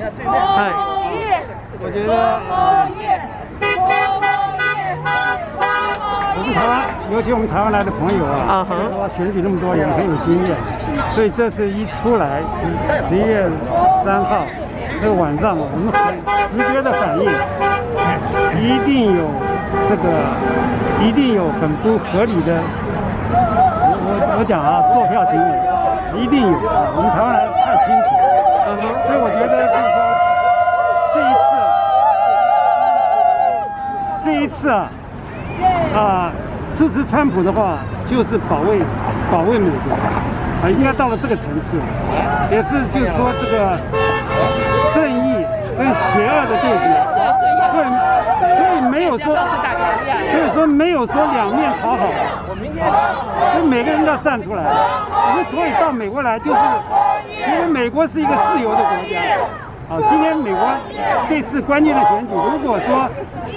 我觉得我们台湾，尤其我们台湾来的朋友啊，说选举那么多年，很有经验，所以这次一出来11月3号那个晚上，我们很直觉的反应，一定有很不合理的，我讲啊，作票行为，一定有啊，我们台湾来太清楚，所以我觉得就是说这一次支持川普的话，就是保卫美国啊，应该到了这个层次，也是就是说这个正义跟邪恶的对决，所以没有说两面讨好，所以每个人都要站出来。我们所以到美国来，就是因为美国是一个自由的国家。今天美国这次关键的选举，如果说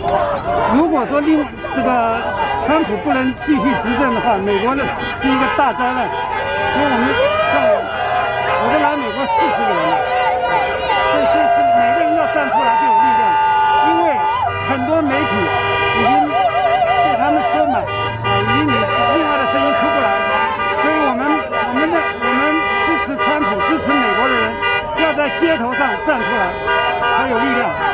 这个川普不能继续执政的话，美国呢是一个大灾难。所以我都来美国40年了，所以这次每个人要站出来就有力量，因为很多媒体已经被他们收买，已经另外的声音出不来，所以我们支持川普、支持美国的人。要在街头上站出来，才有力量。